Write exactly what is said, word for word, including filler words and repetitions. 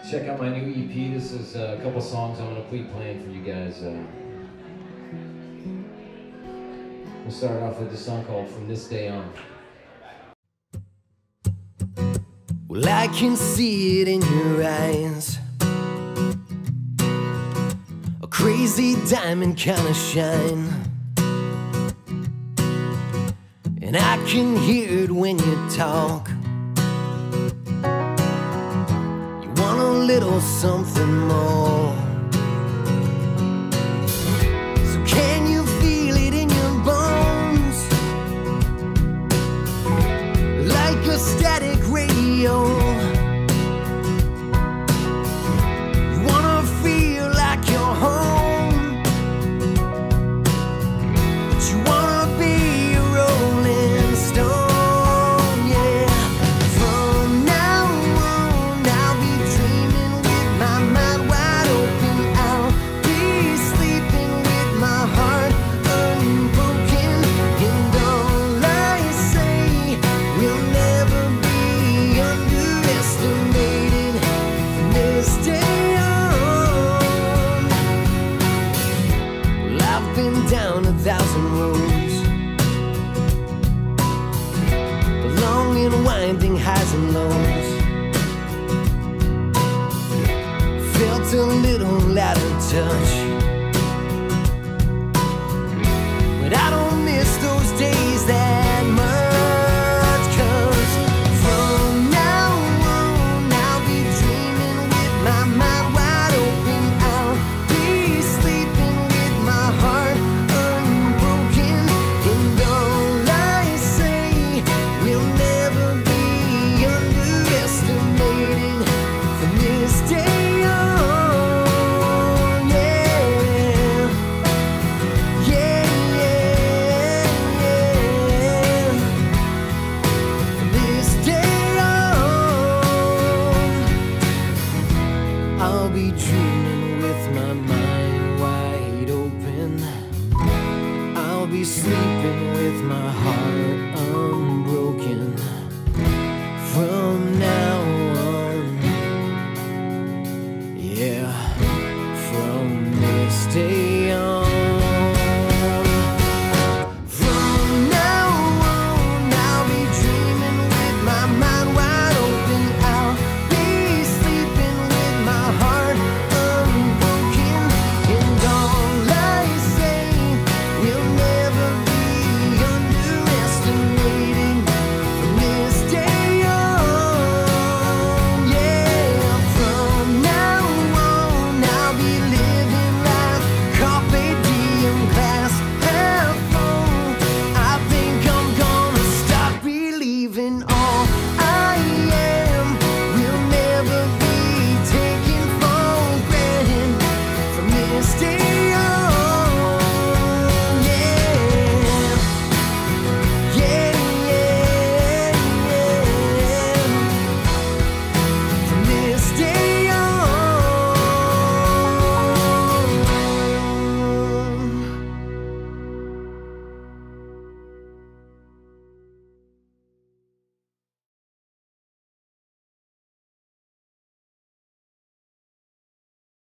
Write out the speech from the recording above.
Check out my new E P. This is uh, a couple songs I'm going to be playing for you guys. Uh, we'll start off with this song called From This Day On. Well, I can see it in your eyes, a crazy diamond kind of shine, and I can hear it when you talk. Want a little something more. So can you feel it in your bones, like a static radio? You wanna feel like you're home, but you wanna be a rolling stone. Down a thousand roads, the long and winding highs and lows. Felt a little out of touch, but I don't miss those days that much. 'Cause from now on I'll be dreaming with my mind wide open. I'll be sleeping with my heart I'll be true.